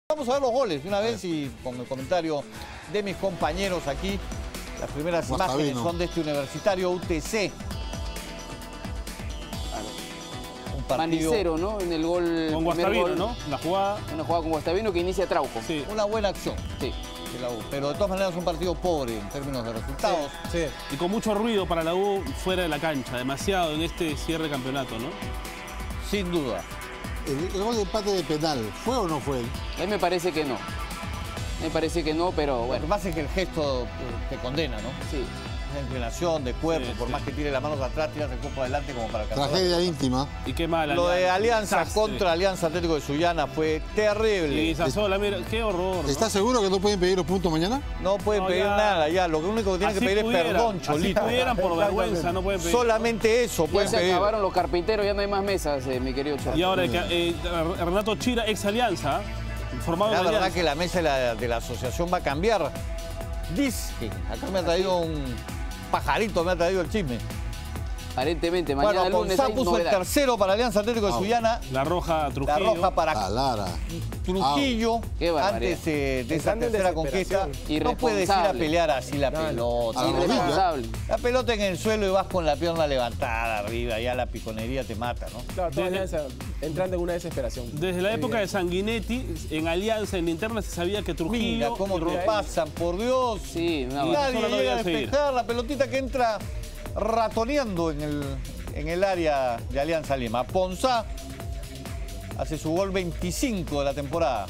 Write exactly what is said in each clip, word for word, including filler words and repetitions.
Vamos a ver los goles de una vez y con el comentario de mis compañeros aquí. Las primeras Guastavino. imágenes son de este Universitario U T C. Un partido, Manicero, ¿no? En el gol. Con primer Guastavino, gol, ¿no? La jugada. Una jugada con Guastavino que inicia Trauco. Sí. una buena acción Sí. de la U. Pero de todas maneras un partido pobre en términos de resultados. Sí. Y con mucho ruido para la U fuera de la cancha. Demasiado en este cierre de campeonato, ¿no? Sin duda. El, el gol de empate de penal, ¿fue o no fue? A mí me parece que no. Me parece que no, pero Lo que bueno. pasa es que el gesto eh, te condena, ¿no? Sí. La inclinación de cuerpo, Sí, por sí. más que tire las manos atrás, tiras el cuerpo adelante como para alcanzar. Tragedia íntima. Y qué mal. Lo de Alianza Desastre. contra Alianza Atlético de Sullana fue terrible. Y Sassola, mira, qué horror, ¿no? ¿Estás seguro que no pueden pedir los puntos mañana? No pueden No, pedir ya. nada ya. Lo único que tienen Así que pedir pudieran, es perdón, así Cholito. pudieran por vergüenza, no pueden pedir. Solamente eso Ya pueden se pedir. acabaron los carpinteros, ya no hay más mesas, eh, mi querido Cholo. Y ahora eh, Renato Chira, ex Alianza, formado La en verdad Alianza. que la mesa de la, de la asociación va a cambiar. Dice, acá me ha traído un pajarito, me ha traído el chisme. Aparentemente, mañana Bueno, lunes Ponzá hay puso el novedad. tercero para Alianza Atlético de Ah, Sullana. La roja La Trujillo. roja para A Lara. Trujillo, Qué barbaridad. antes eh, de esa Entrando en tercera conquista. desesperación. No puedes ir a Irresponsable. pelear así la No, no. pelota. A la rodilla. Irresponsable. La pelota en el suelo y vas con la pierna levantada arriba, ya la piconería te mata, ¿no? Claro, todos Desde- ya entrando en una desesperación. Desde la época de Evidente. Sanguinetti, en Alianza, en interna, se sabía que Trujillo... Mira cómo y te Ro- pasan, por Dios. Sí, una Y- barbaridad. Nadie Solo no llega a debía seguir. despejar la pelotita que entra ratoneando en el, en el área de Alianza Lima. Ponzá hace su gol veinticinco de la temporada.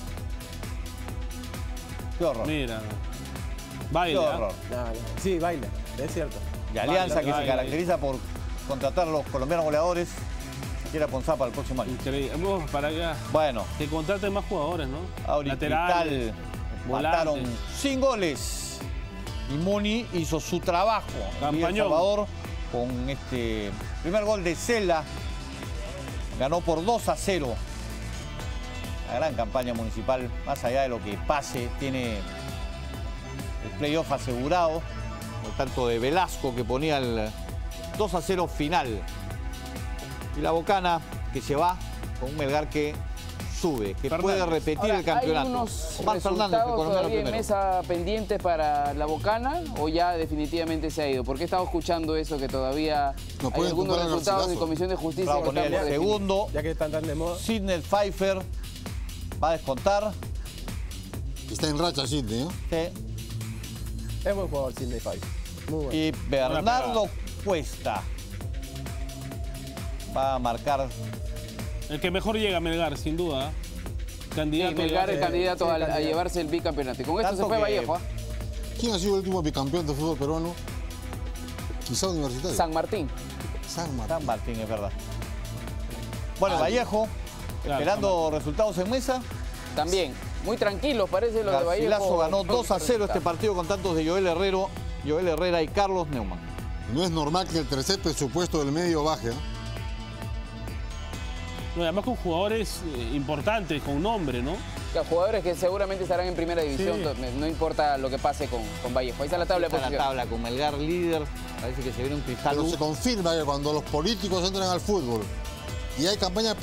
Qué horror. Mira. Qué Baila. horror. No, no. Sí, baila, es cierto. Y Alianza, Baila, que se baila. caracteriza por contratar a los colombianos goleadores, quiere a Ponzá para el próximo año. Increíble. Vamos para acá. Bueno, Que contraten más jugadores, ¿no? ahorita Laterales, mataron volantes. sin goles. Y Muni hizo su trabajo en Villa El Campañón. Salvador con este primer gol de Cela. Ganó por dos a cero. La gran campaña municipal, más allá de lo que pase, tiene el playoff asegurado. Por tanto, de Velasco que ponía el dos a cero final. Y la Bocana que se va con un Melgar que sube, que Fernández. puede repetir Ahora, el campeonato. ¿hay unos Omar Fernández, el resultados colombiano todavía en primero. mesa pendientes para la Bocana o ya definitivamente se ha ido? Porque he estado escuchando eso, que todavía No hay pueden algunos comprar el resultados de garcilazo. Comisión de Justicia Bravo, que ponía están por el definir. segundo. Ya que están tan de moda. Sidney Pfeiffer va a descontar. Está en racha Sidney, ¿no? Sí. Es buen jugador, Sidney Five. Muy bueno. Y Bernardo Cuesta va a marcar. El que mejor llega a Melgar, sin duda. Sí, Candidato. Melgar es a- candidato sí, a, a candidato. llevarse el bicampeonato. Y con esto Tanto se fue que- Vallejo, ¿ah? ¿Quién ha sido el último bicampeón de fútbol peruano? Quizá Universitario. San Martín. San Martín. San Martín, es verdad. Bueno, Ah, Vallejo, claro, esperando resultados en mesa. También. Muy tranquilos, parece lo de Vallejo. Garcilaso ganó dos a cero este partido con tantos de Joel Herrero, Joel Herrera y Carlos Neumann. No es normal que el tercer presupuesto del medio baje, ¿no? No, además con jugadores eh, importantes, con nombre, ¿no? Los jugadores que seguramente estarán en primera división, Sí. no, no importa lo que pase con, con Vallejo. Ahí está la tabla de Está la posiciones. tabla con Melgar líder. Parece que se viene un cristal. Pero U. se confirma que cuando los políticos entran al fútbol y hay campaña